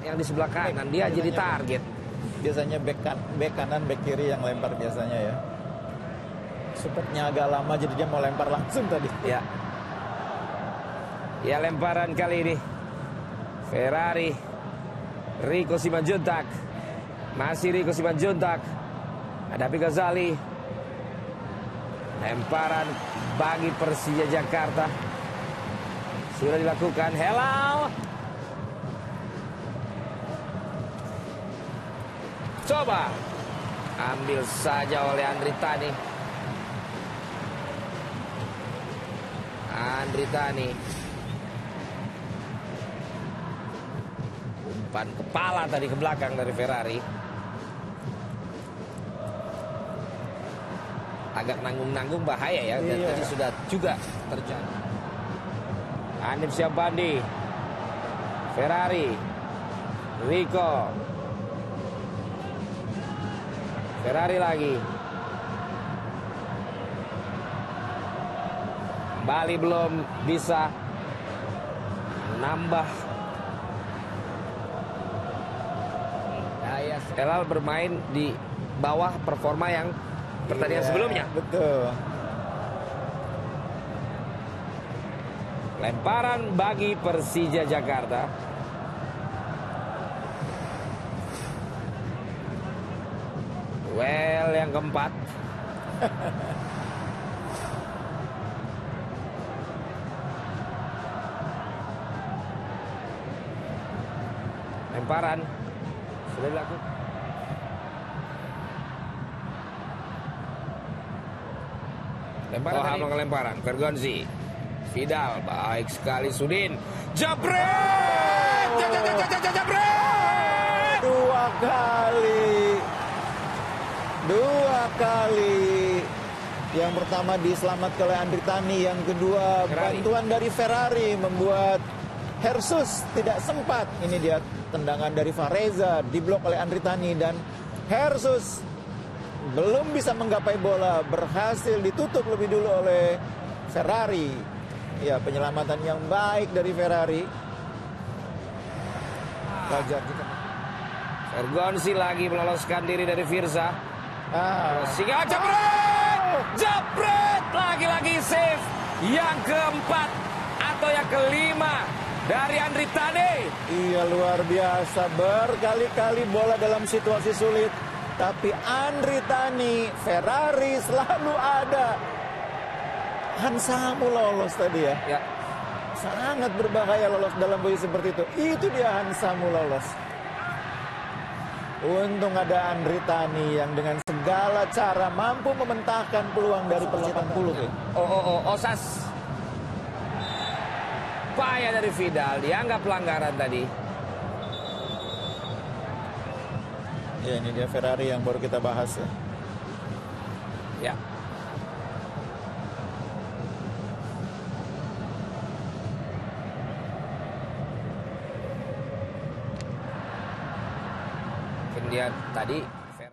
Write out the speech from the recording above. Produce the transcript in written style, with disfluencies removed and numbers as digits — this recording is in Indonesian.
yang di sebelah kanan. Dia jadi target. Biasanya back kanan, back kiri yang lempar biasanya ya. Supportnya agak lama jadi dia mau lempar langsung tadi. Ya. Ya, lemparan kali ini Ferrari. Rico Simanjuntak. Masih Rico Simanjuntak. Hadapi Ghazali. Lemparan bagi Persija Jakarta. Sudah dilakukan. Hello. Coba. Ambil saja oleh Andri Tani. Andri Tani. Umpan kepala tadi ke belakang dari Ferrari. Agak nanggung-nanggung, bahaya ya. Dan tadi sudah juga terjadi. Hanif Syahbandi. Ferrari. Rico. Ferrari lagi. Kembali belum bisa nambah. Elal bermain di bawah performa yang pertandingan sebelumnya. Betul. Lemparan bagi Persija Jakarta. Well yang keempat. Lemparan sudah dilakukan. Lemparan lemparan. Vergonzi. Vidal, baik sekali Sudin. Jabret! Jabret! Dua kali. Yang pertama diselamatkan oleh Andri Tani, yang kedua bantuan dari Ferrari membuat Hersus tidak sempat. Ini dia tendangan dari Fareza, diblok oleh Andri Tani, dan Hersus belum bisa menggapai bola, berhasil ditutup lebih dulu oleh Ferrari. Ya, penyelamatan yang baik dari Ferrari. Wajar juga. Vergonzi lagi meloloskan diri dari Firza. Sehingga Jabret lagi-lagi save yang keempat atau yang kelima dari Andri Tani. Iya, luar biasa, berkali-kali bola dalam situasi sulit, tapi Andri Tani, Ferrari selalu ada. Hansamu lolos tadi ya. Ya. Sangat berbahaya lolos dalam posisi seperti itu. Itu dia Hansamu lolos. Untung ada Andri Tani yang dengan segala cara mampu mementahkan peluang dari Persija 80. Osas. Payah dari Vidal, dianggap pelanggaran tadi. Ya, ini dia Ferrari yang baru kita bahas ya. Ya. Dia tadi